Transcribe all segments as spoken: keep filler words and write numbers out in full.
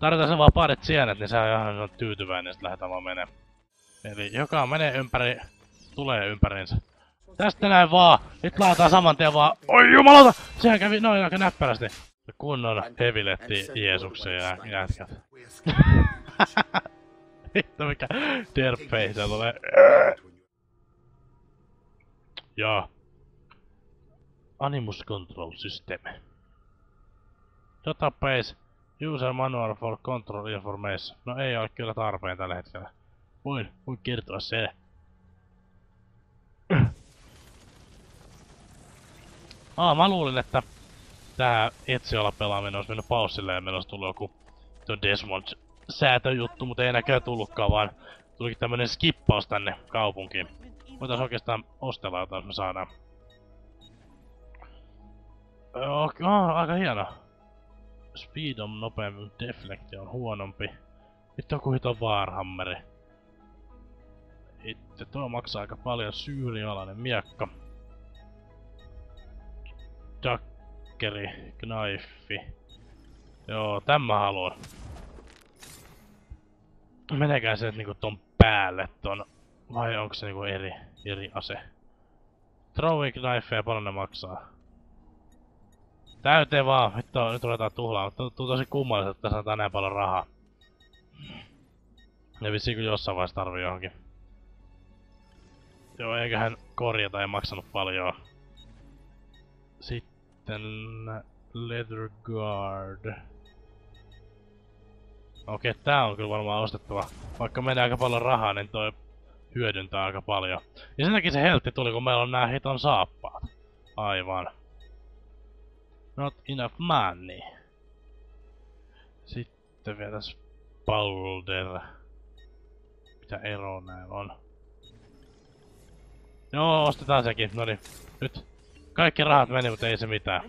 Tarvitaan sen vaan parit sienet, niin se on ihan tyytyväinen, ja sit lähdetään vaan menee. Eli joka menee ympäri, tulee ympäriinsä. Tästä näin vaan! Nyt laitetaan saman tien vaan. Oi jumalauta! Sehän kävi noin aika näppärästi. Kunnon heviletti Jeesuksen ja jätkät. Hitto mikä derpface tulee. Joo. Animus Control System. Database. User Manual for Control Information. No ei ole kyllä tarpeen tällä hetkellä. Voin, voin kertoa se. Aa, mä luulin, että tää Eziolla pelaaminen olisi mennyt paussille ja meillä olisi tullut joku tuon Desmond-säätöjuttu, mutta ei näköjään tullutkaan, vaan tulikin tämmönen skippaus tänne kaupunkiin. Voitais oikeastaan ostella jotain, jos me saadaan. Okei, oh, aika hieno. Speed on nopeampi, deflekti on huonompi. Vittu joku hiton Warhammeri. Itse tuo maksaa aika paljon, syyrialainen miekka. Dakkeri, kniffi. Joo, tämän mä haluan. Menekää se niinku ton päälle ton, vai onko se niinku eri, eri ase? Throwing knife ja paljon ne maksaa. Täyteen vaan, vittu nyt ruvetaan tuhlaamaan. Tuntuu tosi kummalliselta, että tässä on näin paljon rahaa. Ja vissiin kun jossain vaiheessa tarvii johonkin. Joo, eiköhän korjata, ei maksanut paljon. Sitten Leather Guard. Okei, tää on kyllä varmaan ostettava. Vaikka menee aika paljon rahaa, niin toi hyödyntää aika paljon. Ja sen takia se heltti tuli, kun meillä on nää hiton saappaat. Aivan. Not enough money. Sitten vielä tässä Boulder. Mitä eroa näillä on? Joo, ostetaan sekin. Noniin. Nyt. Kaikki rahat meni, mutta ei se mitään.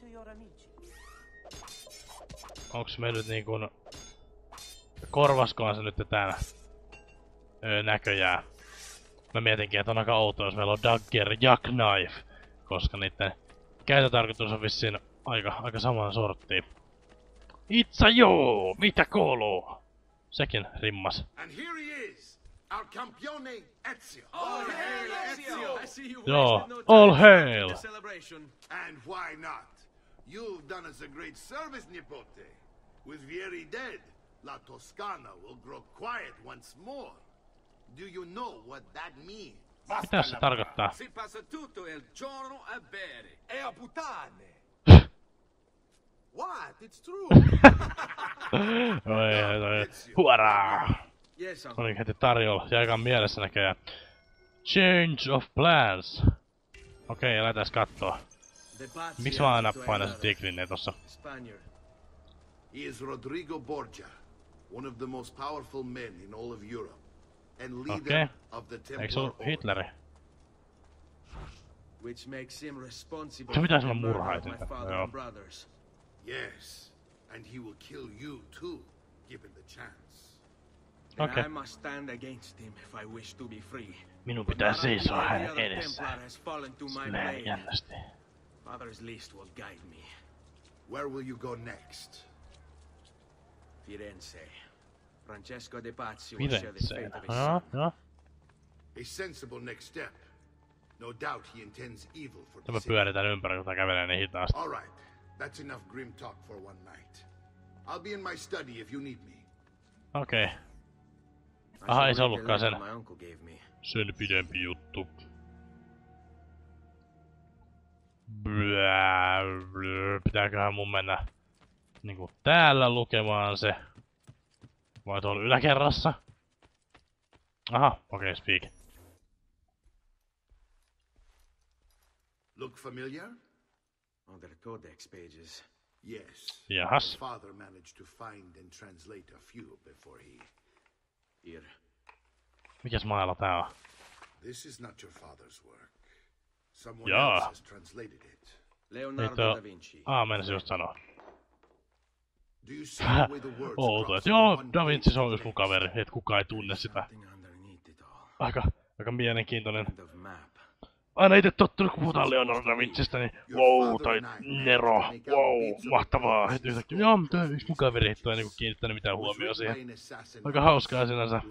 Onks me nyt niin kuin... Korvaskohan se nyt täällä? Öö, näköjään. Mä mietinkin, että on aika outoa, jos meillä on Dagger ja Knife. Koska niitten käytötarkoitus on vissiin aika, aika saman sorttiin. Itsa joo! Mitä kuuluu? Sekin rimmas. Our campione Ezio. All hail Ezio! I see you Joo, all hail! And why not? You've done us a great service, Nipote. With Vieri dead, La Toscana will grow quiet once more. Do you know what that means? Mitä se tarkoittaa? Si passa tutto il giorno a bere. E a puttane! What? It's true! Oi, oi, huoraa! Yes, Oli niin heti tarjolla. Jäikään mielessä näköjään. Change of plans. Okei, okay, lähdetään kattoo. Miksi mä aina painan se Tigrinne tossa? He is Rodrigo Borgia, one of the most powerful men in all of Europe, and leader okay. of the Templar Eikö se ollut Hitleri? Which makes him responsible se pitäisi olla for the murder murhaisin. of my father Joo. and brothers. Yes, and he will kill you too, given the chance. And Okay. I must stand against him if I wish to be free. Minun But pitää not until seisoa every hänen other edessään. Templar has fallen to my Silleen blade. jännästi. Father's list will guide me. Where will you go next? Firenze. Francesco de Pazzi will share the Firenze. fate of his Joo, son. joo. A sensible next step. No doubt he intends evil for Ja the me city. pyöritään ympäri, kun tää kävelee niin hitaasti. All right, that's enough grim talk for one night. I'll be in my study if you need me. Okei. Okay. I Aha, ei shall se read ollutkaan the sen. letter my uncle gave me. Sen pidempi juttu. Blää, blää. Pitääköhän mun mennä niinku täällä lukemaan se? Vai tuolla yläkerrassa? Aha, okei, okay, speak. Look familiar? On the codex pages. Yes. Jahas. Father managed to find and translate a few before he... Here. Mikäs mailla tää on? This is not your father's work. Someone Yeah. else has translated it. Leonardo Eikö... da Vinci. Aa, menisin just sanoa. Do you see the way the words Outo, cross et joo, on one Da Vinci se on page just mun kaveri, et kukaan ei tunne sitä. Something underneath it all. Aika, aika mielenkiintoinen. Kind of map. Aina itse tottunut, kun puhutaan Leonardo da Vincistä, niin wow, tai Nero, wow, mahtavaa. Heti yhtäkkiä, joo, mitä yksi mun kaveri ei ole niinku kiinnittänyt mitään huomioon siihen. Aika hauskaa sinänsä.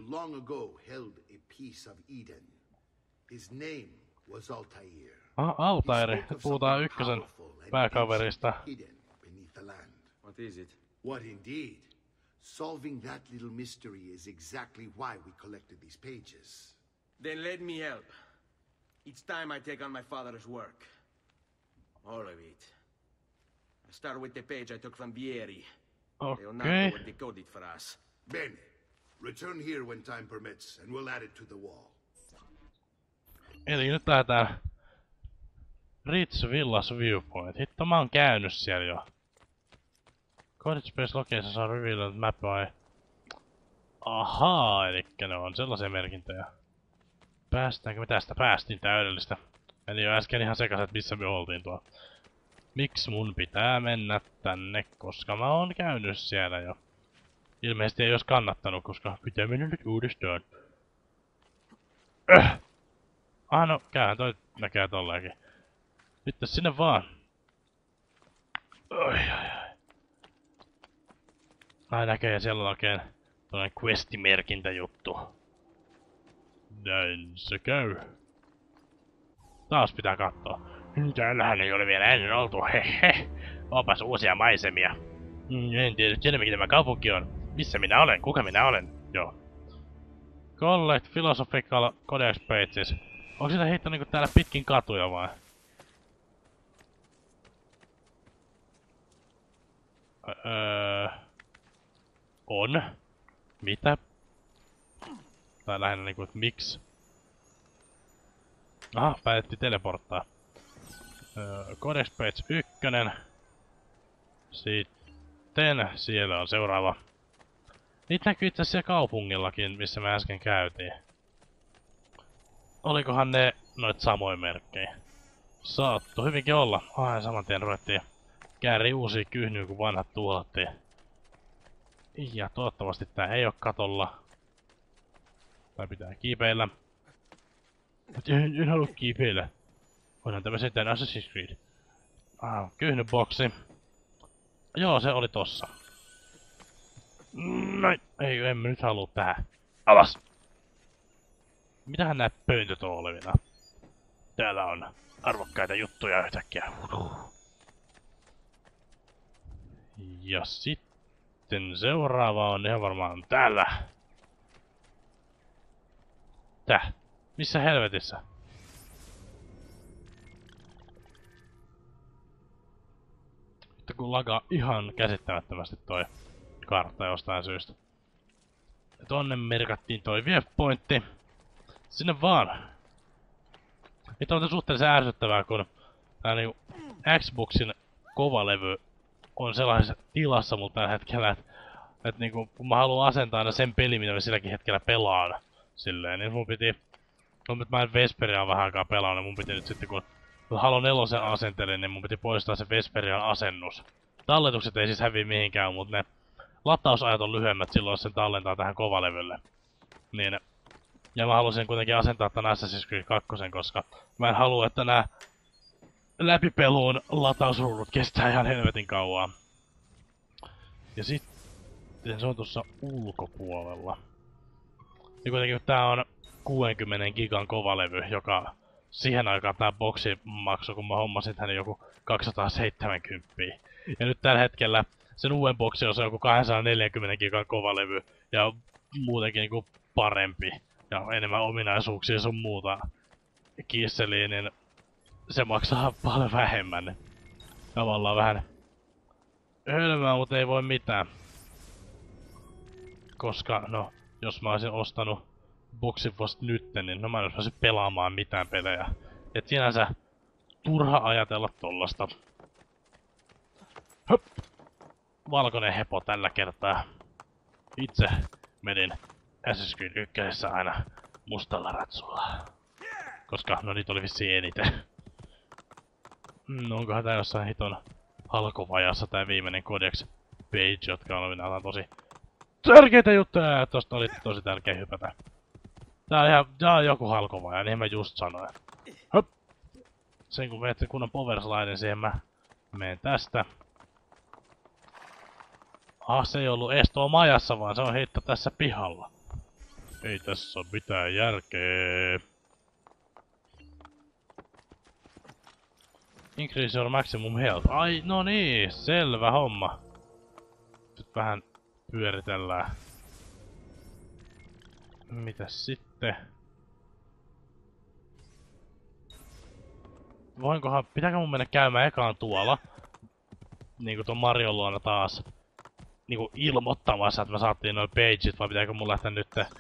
Ah, Altairi. Nyt puhutaan ykkösen pääkaverista. What is it? What indeed? Solving that little mystery is exactly why we collected these pages. Then let me help. It's time I take on my father's work. All of it. I start with the page I took from Vieri. Leonardo Okei. will decode it for us. Bene. Return here when time permits, and we'll add it to the wall. Eli nyt lähdetään Rich Villas Viewpoint. Hitto, mä oon käynyt siellä jo. Coded Space Locations on revealed map by... Ahaa, elikkä ne on sellaisia merkintöjä. Päästäänkö me tästä? Päästiin, täydellistä. Eli jo äsken ihan sekaisin, että missä me oltiin tuo. Miksi mun pitää mennä tänne, koska mä oon käynyt siellä jo. Ilmeisesti ei ois kannattanut, koska pitää mennä nyt uudestaan. Öh! Ah no, käyhän toi näkee tolleenkin. Sitten sinne vaan. Oi, oi, oi. Ai näkee, siellä on oikein tollanen questimerkintäjuttu. Näin se käy. Taas pitää katsoa. Täällähän ei ole vielä ennen oltu, hehe. Onpas uusia maisemia. En tiedä, tiedä mikä tämä kaupunki on. Missä minä olen? Kuka minä olen? Joo. Collect Philosophical Codex Pages. Onko sitä heittänyt niinku täällä pitkin katuja vai? Öö... On? Mitä? Tai lähinnä niinku, et miksi? Aha, päätettiin teleporttaa. Öö, Codex Page ykkönen. Sitten siellä on seuraava. Niitä näkyy itse asiassa kaupungillakin, missä me äsken käytiin. Olikohan ne noit samoin merkkejä? Saatto hyvinkin olla. Ai, saman tien ruvettiin kääri uusia kyhnyjä, kun vanhat tuhlattiin. Ja toivottavasti tää ei oo katolla. Tai pitää kiipeillä. Mut en, en halua kiipeillä. Voidaan tämä sitten Assassin's Creed. Ah, kyhnyboksi. Joo, se oli tossa. Noin. Ei, en mä nyt halua tähän. Alas! Mitähän nää pöntöt on olevina? Täällä on arvokkaita juttuja yhtäkkiä. Ja sitten seuraava on ihan varmaan täällä. Tää? Missä helvetissä? Nyt kun lagaa ihan käsittämättömästi toi kartta jostain syystä. Ja tonne merkattiin toi viewpointti. Sinne vaan. Nyt on suhteellisen ärsyttävää, kun tää niinku Xboxin kovalevy on sellaisessa tilassa mulla tällä hetkellä, että et niinku, kun mä haluan asentaa aina sen peli, mitä mä silläkin hetkellä pelaan. Silleen, niin mun piti... No, nyt mä en Vesperiaan vähän aikaa pelaa, niin mun piti nyt sitten, kun Halo nelosen asentelin, niin mun piti poistaa se Vesperian asennus. Talletukset ei siis häviä mihinkään, mutta ne latausajat on lyhyemmät silloin, jos sen tallentaa tähän kovalevylle. Niin... Ja mä halusin kuitenkin asentaa tän Assassin's Creed kaksi, koska mä en halua, että nää läpipeluun latausruudut kestää ihan helvetin kauan. Ja sitten se on tuossa ulkopuolella. Ja kuitenkin tää on kuudenkymmenen gigan kovalevy, joka siihen aikaan tää boksi maksoi, kun mä hommasin tänne joku kaksisataaseitsemänkymmentä. Ja nyt tällä hetkellä sen uuden boksi on se joku kaksisataaneljäkymmentä gigan kovalevy ja muutenkin niinku parempi. Ja enemmän ominaisuuksia sun muuta kiisseliin, niin se maksaa paljon vähemmän. Tavallaan vähän hölmää, mutta ei voi mitään. Koska, no, jos mä olisin ostanut boxin vasta nytten, niin no mä en olisi päässyt pelaamaan mitään pelejä. Et sinänsä turha ajatella tollasta. Höp! Valkoinen hepo tällä kertaa. Itse menin Assassin's Creed ykkösessä aina mustalla ratsulla. Koska, no niitä oli vissiin eniten. No onkohan tää jossain hiton halkovajassa tää viimeinen Codex Page, jotka on minä tosi tärkeitä juttuja, tosta oli tosi tärkeä hypätä. Tää on ihan, tää on joku halkovaja, niin mä just sanoin. Höp! sen kun veet kunnon powersliden siihen, mä menen tästä. Ah, se ei ollut ees tuolla majassa, vaan se on heitto tässä pihalla. Ei tässä oo mitään järkeä. Increase your maximum health. Ai, no niin, selvä homma. Nyt vähän pyöritellään. Mitäs sitten? Voinkohan, pitääkö mun mennä käymään ekaan tuolla? Niinku ton Marion luona taas. Niinku ilmoittamassa, että me saatiin noin pageit, vai pitääkö mun lähteä nyt? Öö,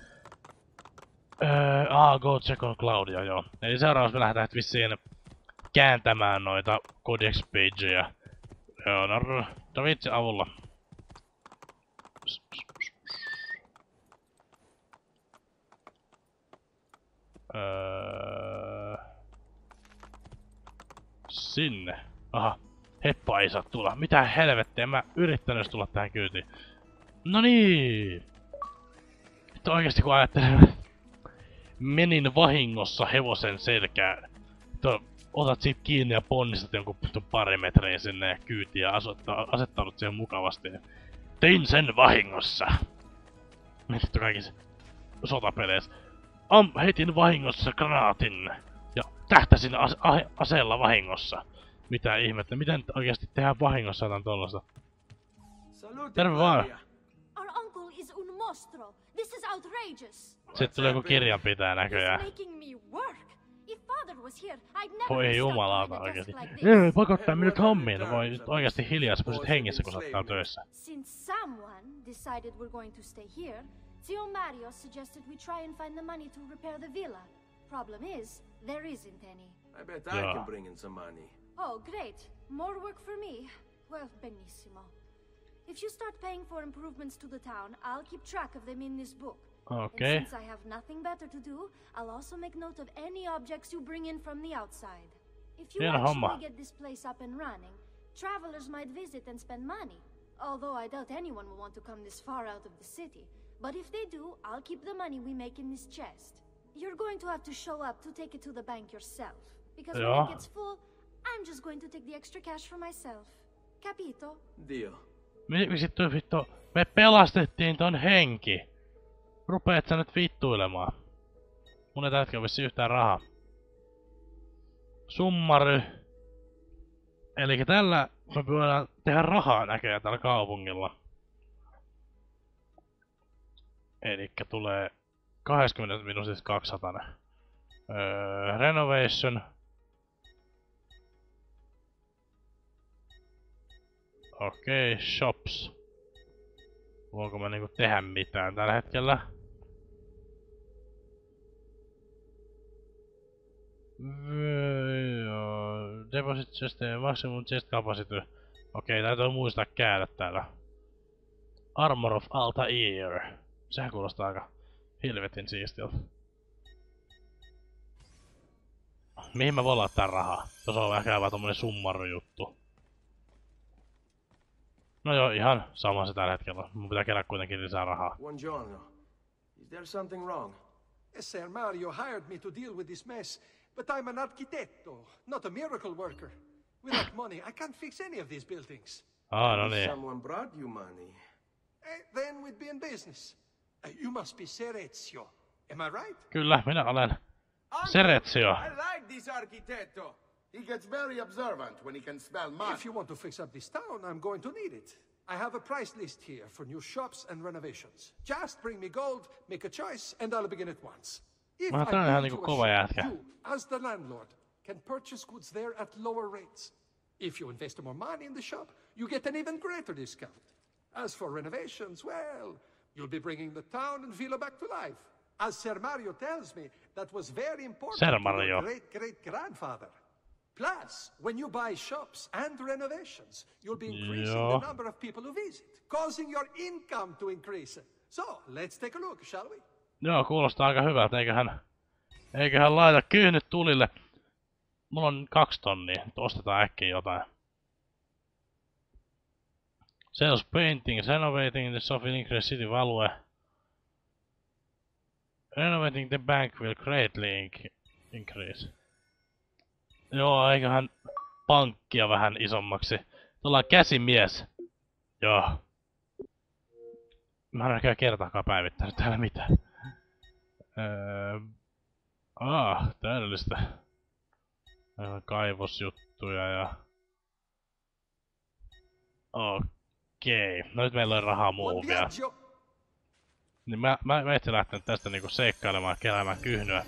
ah, go check on Claudia, joo. Eli seuraavaksi me lähdetään vissiin kääntämään noita codex-pageja. Joo, no, Davitsin avulla. Öö... Sinne. Aha. Heppa ei saa tulla. Mitä helvettiä, mä yrittänyt tulla tähän kyytiin. No niin. Nyt oikeesti kun ajattelen, menin vahingossa hevosen selkään. To, otat siitä kiinni ja ponnistat jonkun pari metriä sinne kyytiin ja asettaudut siihen mukavasti. Tein sen vahingossa. Nyt kaikissa sotapeleissä. Am, heitin vahingossa granaatin. Ja tähtäsin ase aseella vahingossa. Mitä ihmettä, miten oikeasti tehdään vahingossa jotain tollasta? Terve vaan! Our uncle is un mostro. This is outrageous. Sitten tulee joku kirjanpitäjä näköjään. Voi jumalauta oikeesti. Ei, pakottaa minut hommiin. Voi nyt oikeasti hiljaa, sä pysyt hengissä kun sä oot täällä töissä. Since someone decided we're going to stay here, Zio Mario suggested we try and find the money to repair the villa. Problem is, there isn't any. I bet I Yeah. can bring in some money. Oh, great. More work for me. Well, benissimo. If you start paying for improvements to the town, I'll keep track of them in this book. Okay. And since I have nothing better to do, I'll also make note of any objects you bring in from the outside. If you Hieno homma. actually get this place up and running, travelers might visit and spend money. Although I doubt anyone will want to come this far out of the city. But if they do, I'll keep the money we make in this chest. You're going to have to show up to take it to the bank yourself. Because when Yeah. it gets full, I'm just going to take the extra cash for myself. Capito? Deal. Miksi toi vittu? Me pelastettiin ton henki. Rupeet sä nyt vittuilemaan. Mun ei tällä vissi yhtään rahaa. Summary. Elikkä tällä me voidaan tehdä rahaa näköjään tällä kaupungilla. Elikkä tulee kaksikymmentä minuutista kaksisataa. Öö, renovation. Okei, okay, shops. Voinko mä niinku tehdä mitään tällä hetkellä? Deposit chest, maximum chest capacity. Okei, okay, täytyy muistaa käydä täällä. Armor of Altair. Sehän kuulostaa aika helvetin siistiltä. Mihin mä voin laittaa rahaa? Tuossa on ehkä vaan tommonen summaru-juttu. No joo, ihan sama se tällä hetkellä. Mun pitää kerätä kuitenkin lisää rahaa. Buongiorno. Is there something wrong? Ser Mario hired me to deal with this mess, but I'm an arquitecto, not a miracle worker. Without money, I can't fix any of these buildings. Ah, no If niin. someone brought you money. Eh, then we'd be in business. Uh, you must be Serezio. Am I right? Kyllä, minä olen Uncle, Serezio. I like this arquitecto. He gets very observant when he can smell money. If you want to fix up this town, I'm going to need it. I have a price list here for new shops and renovations. Just bring me gold, make a choice, and I'll begin at once. If Mä I tää on ihan build niinku you a kova shop, jätkä. you, as the landlord, can purchase goods there at lower rates. If you invest more money in the shop, you get an even greater discount. As for renovations, well, you'll be bringing the town and villa back to life. As Ser Mario tells me, that was very important Ser to Mario. your great-great-grandfather. Plus, when you buy shops and renovations, you'll be increasing Yeah. the number of people who visit, causing your income to increase. So, let's take a look, shall we? Joo, kuulostaa aika hyvältä. Eiköhän, eiköhän laita kyynyt tulille. Mulla on kaksi tonnia. Nyt ostetaan äkkiä jotain. Sales painting, renovating the Sophie increase city value. Renovating the bank will greatly inc increase. Joo, eiköhän pankkia vähän isommaksi. Tuolla on käsimies. Joo. Mä en ole kertaakaan päivittänyt täällä mitään. Öö... Ah, täydellistä. Täällä on kaivosjuttuja ja... Okei. No nyt meillä on rahaa muuvia. Niin mä, mä, mä etsin lähtenyt tästä niinku seikkailemaan, keräämään kyhnyä.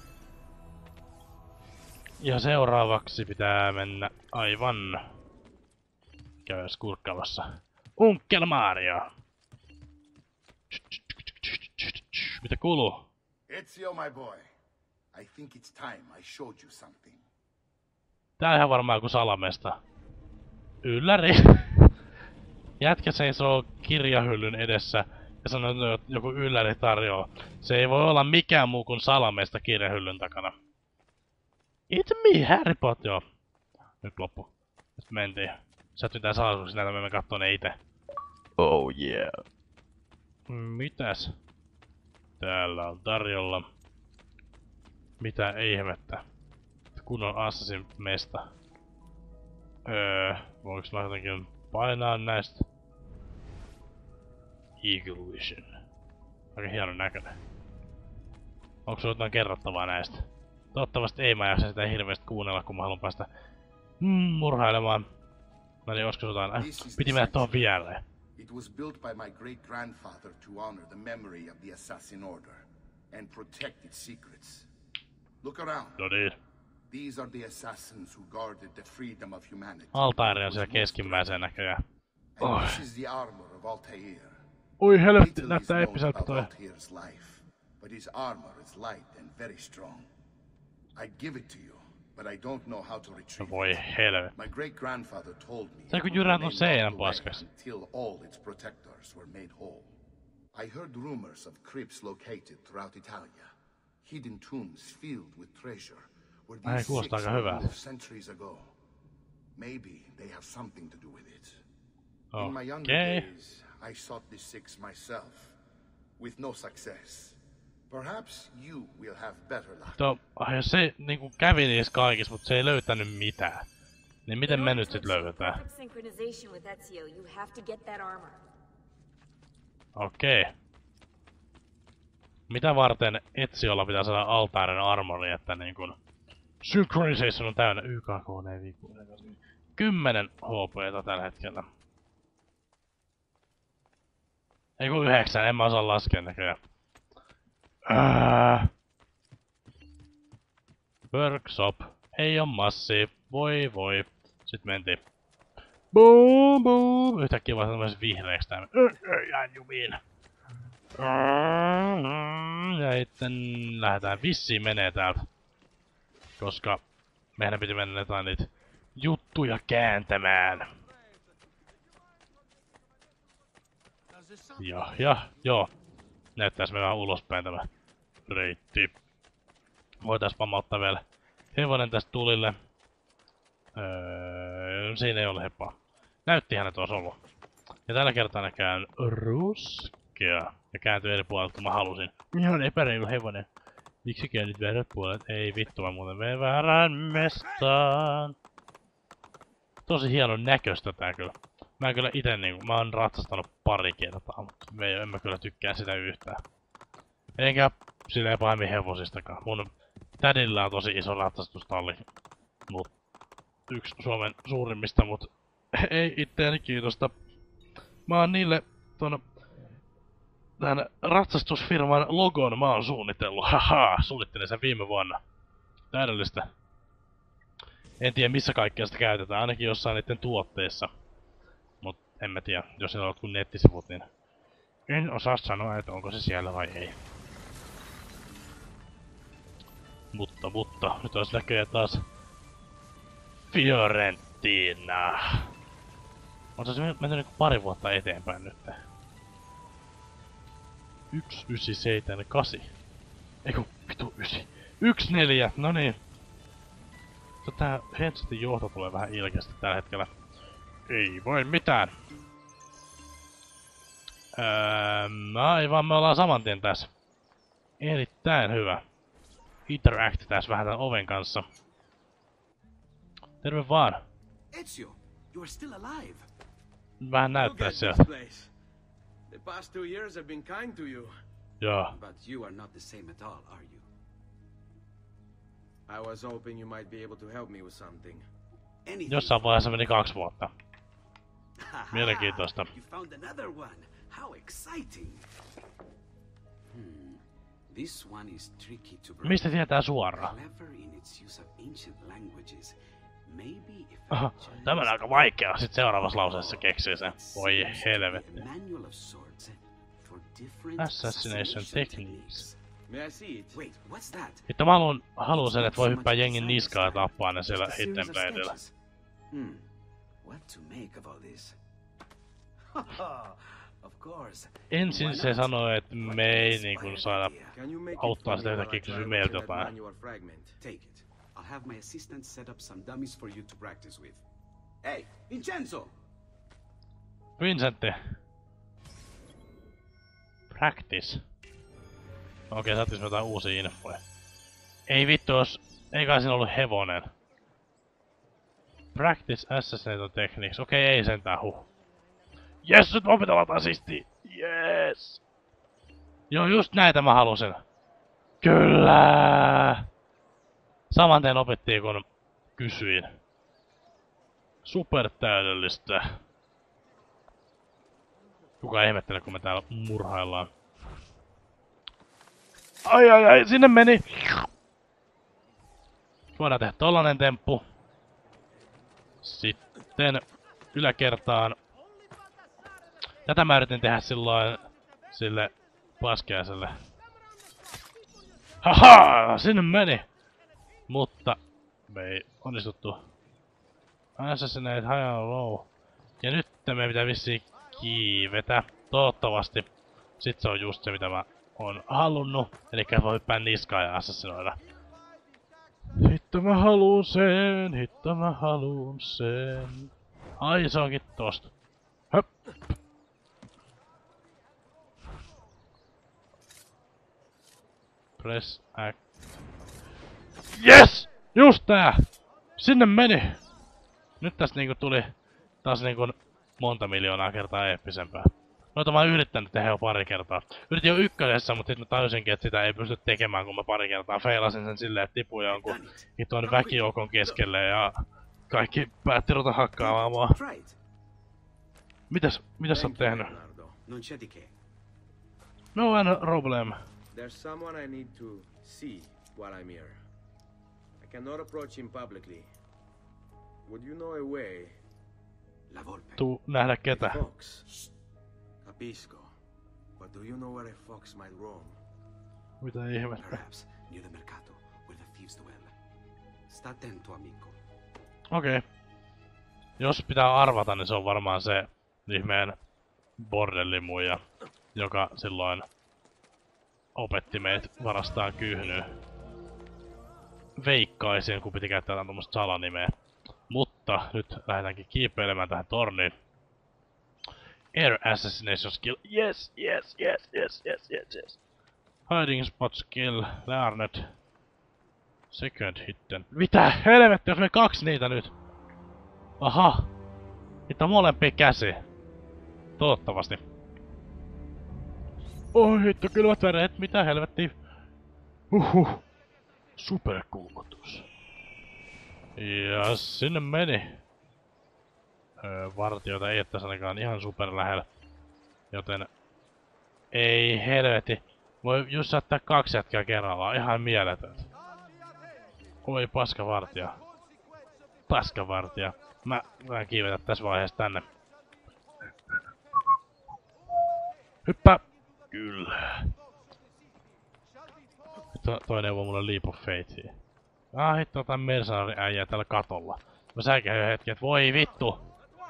Ja seuraavaksi pitää mennä aivan... Käydä kurkkaamassa. Unkel Mario! Mitä kuuluu? Ezio, my boy. I think it's time I showed you something. Tää on ihan varmaan joku salamesta. Ylläri! Jätkä seisoo kirjahyllyn edessä ja sanoo, että joku ylläri tarjoaa. Se ei voi olla mikään muu kuin salamesta kirjahyllyn takana. It's me, Harry Potter, joo. Nyt loppu. Nyt mentiin. Sä et mitään salaisuuksia näitä, me mennään kattoo ne ite. Oh yeah. Mitäs? Täällä on tarjolla. Mitä ihmettä? Kunnon Assassin mesta. Öö, voiks mä jotenkin painaa näistä? Eagle Vision. Aika hienon näköinen. Onko sulla jotain kerrottavaa näistä? Toivottavasti ei, mä jaksa sitä hirveästi kuunnella, kun mä haluan päästä mm, murhailemaan. No niin, olisiko jotain? Äh, piti mennä tuohon viereen. It was built by my great-grandfather to honor the memory of the Assassin Order and protect its secrets. Look around. No niin. These are the assassins who guarded the freedom of humanity. Altairi on siellä keskimmäiseen näköjään. Oh. This is the armor of Altair. Oi helvetti, Little is näyttää known eeppiseltä about toi. Altair's life, but his armor is light and very strong. I give it to you, but I don't know how to retrieve Voi it. helvetti. My great-grandfather told me Se it kun would jyrää ton remain seinän locked away paskas. until all its protectors were made whole. I heard rumors of crypts located throughout Italia, hidden tombs filled with treasure, where Ai, these kuulostaa six aika were hyvältä. moved centuries ago. Maybe they have something to do with it. In my younger Okei. days, I sought the six myself, with no success. Perhaps you will have better luck. Tuo, ai, se niinku kävi niissä kaikissa, mutta se ei löytänyt mitään. Niin miten me nyt sit löydetään? Perfect synchronization with Ezio, you have to get that armor. Okei. Mitä varten Eziolla pitää saada Altairen armori, että niinkun... Synchronization on täynnä Y K K N V kymmenen H P:tä tällä hetkellä. Ei kun yhdeksän, en mä osaa laskea näköjään. Ää... Workshop. Ei oo massi. Voi voi. Sitten mentiin. Boom boom. Yhtäkkiä vaan tämmöisen vihreäks tää. Jään jumiin. Ja sitten lähdetään vissiin menee täältä. Koska meidän piti mennä jotain niitä juttuja kääntämään. Ja, ja, joo. Näyttäis me vähän ulospäin tämä reitti. Voitais pamauttaa vielä hevonen tästä tulille. Öö, siinä ei ole heppaa. Näyttihän ne tuossa ollut. Ja tällä kertaa ne käyn ruskea. Ja kääntyy eri puolelta kun mä halusin. Ihan epäreilu hevonen. Miksi käynyt väärät puolet? Ei vittu, mä muuten menen väärään mestaan. Tosi hienon näköistä tää kyllä. Mä en kyllä ite niinku, mä oon ratsastanut pari kertaa, mutta me en mä kyllä tykkää sitä yhtään. Enkä silleen pahemmin hevosistakaan. Mun tädillä on tosi iso ratsastustalli. Mut yksi Suomen suurimmista, mut ei itteeni kiitosta. Mä oon niille ton tän ratsastusfirman logon mä oon suunnitellut. Haha, suunnittelin sen viime vuonna. Täydellistä. En tiedä missä kaikkea sitä käytetään, ainakin jossain niiden tuotteissa. Mut en mä tiedä, jos siellä on jotkut nettisivut, niin en osaa sanoa, että onko se siellä vai ei. Mutta, mutta, nyt olisi näköjään taas Fiorentina. On se mennyt niinku pari vuotta eteenpäin nyt. yksi yhdeksän seitsemän kahdeksan. Eiku, vitu yhdeksän. yksi neljä, no niin. Tää headsetin johto tulee vähän ilkeästi tällä hetkellä. Ei voi mitään. Öö, aivan, me ollaan samantien tässä. Erittäin hyvä. Interact tässä vähän tämän oven kanssa. Terve vaan. Ezio, you are still alive. Vähän Look näyttää at this sieltä. place. The past two years have been kind to you. Joo. But you are not the same at all, are you? I was hoping you might be able to help me with something. Anything. Jossain vaiheessa meni kaksi vuotta. Haha, Mielenkiintoista. You found another one. How exciting. Hmm. This one is tricky to break. Mistä tietää suoraan? Clever in its use of ancient languages. Maybe if Aha, tämä on aika vaikea. Sitten seuraavassa lauseessa keksii sen. Voi helvetti. Manual of sorts for different Assassination techniques. May I see it? Wait, what's that? Vittu mä haluun, haluun sen, että voi hyppää jengin niskaa ja tappaa ne siellä hidden bladeilla. Hmm. What to make of all this? Of course. Ensin se sanoi, että me ei niinku saada Can you make it auttaa sitä funny yhtäkkiä while I kysyä try meiltä to get that jotain. manual fragment? Take it. I'll have my assistant set up some dummies for you to practice with. Hey, Vincenzo! Vincentti. Practice. Okei, saatis jotain uusia infoja. Ei vittu, jos... Ei kai siinä ollut hevonen. Practice Assassination Techniques. Okei, ei sentään huh. Jes, nyt mä opitan lataa siistiä. Jes! Joo, just näitä mä halusin. Kyllä! Saman teen opittiin, kun kysyin. Super täydellistä. Kuka ihmettelee, kun me täällä murhaillaan. Ai ai ai, sinne meni! Voidaan tehdä tollanen temppu. Sitten yläkertaan. Tätä mä yritin tehdä silloin sille paskeaselle. Haha! Sinne meni! Mutta me ei onnistuttu. Assassinate high and low. Ja nyt me pitää vissiin kiivetä. Toivottavasti. Sit se on just se mitä mä oon halunnut. Elikkä voi hyppää niskaan ja assassinoida. Hitto mä haluun sen, hitto mä haluun sen. Ai se onkin tosta. Höp. Press act. Yes! Just tää! Sinne meni! Nyt tästä niinku tuli taas niinku monta miljoonaa kertaa eeppisempää. Noita mä oon yrittänyt tehdä jo pari kertaa. Yritin jo ykkösessä, mutta sit mä tajusinkin, että sitä ei pysty tekemään, kun mä pari kertaa feilasin sen silleen, että tipuin jonkun hitoin väkijoukon keskelle ja kaikki päätti ruveta hakkaamaan mua. Mitäs, mitäs sä oot tehnyt? Non c'è di che. No an problem. There's someone I need to see while I'm here. I cannot approach him publicly. Would you know a way? La Volpe. Tuu nähdä ketä. Fox. Capisco. But do you know where a fox might roam? Mitä ihmettä? Perhaps near the mercato, where the thieves dwell. Sta attento, amico. Okei. Okay. Jos pitää arvata, niin se on varmaan se ihmeen bordellimuija, joka silloin opetti meitä varastaa kyhnyä. Veikkaisin, kun piti käyttää jotain tommoista salanimeä. Mutta nyt lähdetäänkin kiipeilemään tähän torniin. Air Assassination Skill. Yes, yes, yes, yes, yes, yes, yes. Hiding Spot Skill. Learned. Second hitten. Mitä helvettiä, jos me kaksi niitä nyt? Aha. Niitä on molempia käsi. Toivottavasti. Oi hitto, kylmät väreet, mitä helvettiä. Uhuh. Superkuumotus. Ja sinne meni. Öö, vartioita ei että ainakaan ihan super lähellä. Joten... Ei helveti. Voi just saattaa kaksi jätkää kerrallaan, ihan mieletöntä. Oi paskavartija. Paskavartija. Mä voin kiivetä tässä vaiheessa tänne. Hyppää! Kyllä. To toi neuvoo mulle Leap of Faithia. Ah hitto, jotain mercenari äijää täällä katolla. Mä säikähdin hetki, et voi vittu!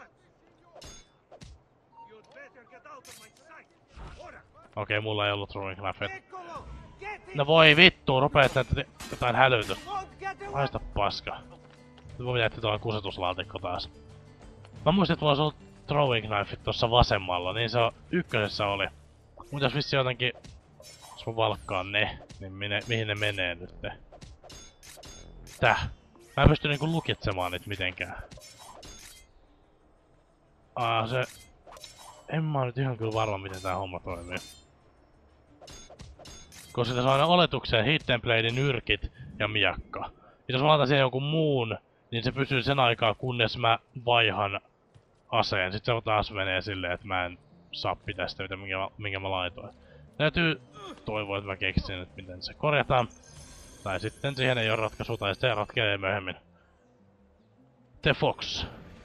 Okei, okay, mulla ei ollut throwing knife. No voi vittu, rupeet näitä jotain hälytä. Haista paska. Nyt mun jätti tuohon kusetuslaatikko taas. Mä muistin, että mulla olisi ollut throwing knife tossa vasemmalla, niin se on, ykkösessä oli. Mut jos vissi jotenkin... Jos mä valkkaan ne, niin minne, mihin ne menee nyt? Täh? Mä en pysty niinku lukitsemaan niitä mitenkään. Aa, se... En mä oo nyt ihan kyllä varma, miten tää homma toimii. Koska tässä on aina oletukseen Hidden nyrkit ja miakka. Jos mä laitan siihen jonkun muun, niin se pysyy sen aikaa, kunnes mä vaihan aseen. Sitten se taas menee silleen, että mä en saa pitää sitä, mitä, minkä, mä, minkä mä laitoin. Täytyy toivoa, että mä keksin, että miten se korjataan. Tai sitten siihen ei oo ratkaisu, tai se ratkeaa myöhemmin. The Fox.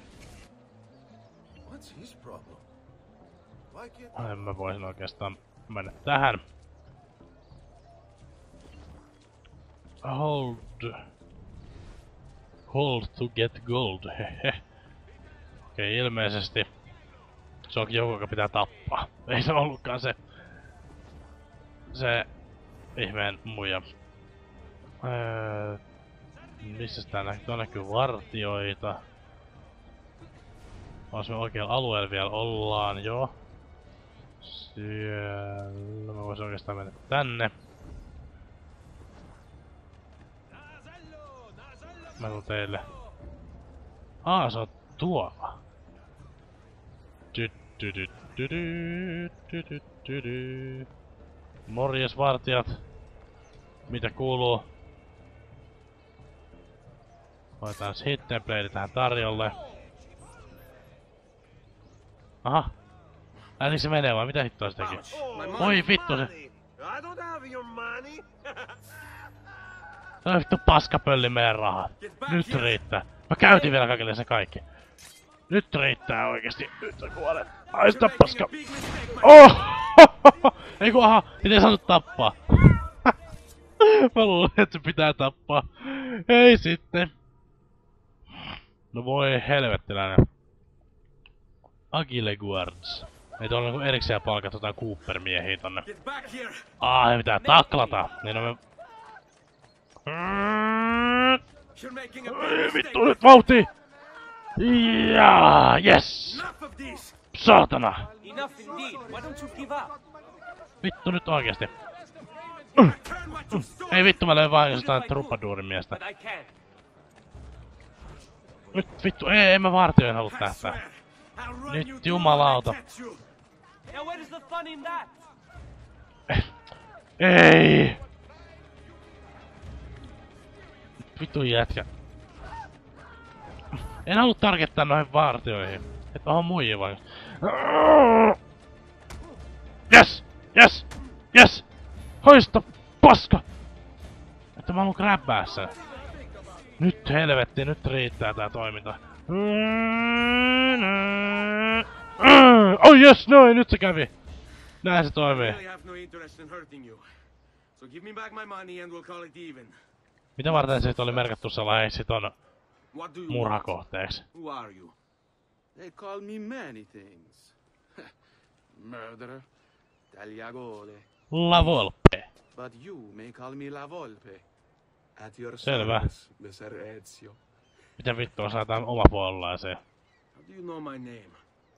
En mä voisin oikeastaan mennä tähän. Hold. Hold to get gold, hehe. Okei, ilmeisesti se onkin joku, joka pitää tappaa. Ei se ollutkaan se... Se... ihmeen muija. Öö... Missäs tää näkyy? Tuo näkyy vartioita. Jos me oikealla alueella vielä ollaan, joo. Siellä... Mä voisin oikeastaan mennä tänne. Mä tuun teille. Aa, se on tuolla. Morjes vartijat. Mitä kuuluu? Otetaan Hidden Blade tähän tarjolle. Aha. Äänikö se menee vai mitä hittoa se teki? Oi vittu se. Se on vittu paskapölli meidän rahat. Nyt riittää. Mä käytin vielä kaikille se kaikki. Nyt riittää oikeesti. Nyt sä kuolet. Ai sitä paska. Oh! Eiku aha, miten saanut tappaa? Mä luulen, että se pitää tappaa. Ei sitten. No voi helvettiläinen. Agile Guards. Ei tuolla niinku erikseen palkattu jotain Cooper-miehiä tonne. Aa, ei pitää taklata. Niin on me... Ei vittu, nyt vauhtii! Jaa, yes! Saatana! Vittu nyt oikeesti. Ei vittu, mä löin vaan jostain trupaduurin miestä. Nyt vittu, ei, en mä vartioin halua tähtää. Nyt jumalauta. Ei! Vittu jätkä. En halua targettaa noihin vartioihin. Et oon muijia vai. Yes! Yes! Yes! Hoista paska! Että mä haluun gräbbää sen. Nyt helvetti, nyt riittää tää toiminta. Oh yes, noin, nyt se kävi. Näin se toimii. Mitä varten se oli merkattu sellainen siton murhakohteeksi? They call me many things. Murderer, tagliagole. La Volpe. But you may call me La Volpe. At your Selvä. service, Messer Ezio. Mitä vittua saataan oma puolalaiseen? How do you know my name?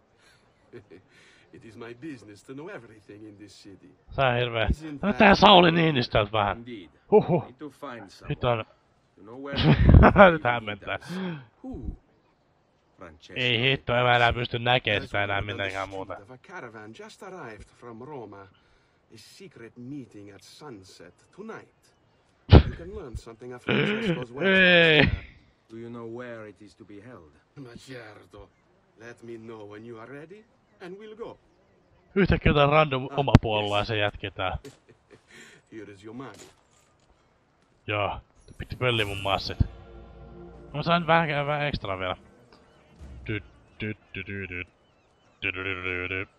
It is my business to know everything in this city. Sä hirveä. No tää Sauli Niinistöltä vähän. Indeed. Huhhuh. Need to find someone. Nyt on... You know where Nyt hämmentää. Who? Francesco. Ei hitto, en mä enää pysty näkemään sitä enää mitenkään muuta. A caravan just arrived from Roma. A secret meeting at sunset tonight. You can learn something of Francesco's Ei. ways. Do you know where it is to be held? Ma certo. Let me know when you are ready, and we'll go. Yhtäkkiä jotain random oma puolalaisen jätketään. Here is your money. Joo, piti pölli mun massit. Mä sain vähän, vähän ekstra vielä. Dyt, dyt, dyt, dyt, dyt, dyt, dyt, dyt, dyt.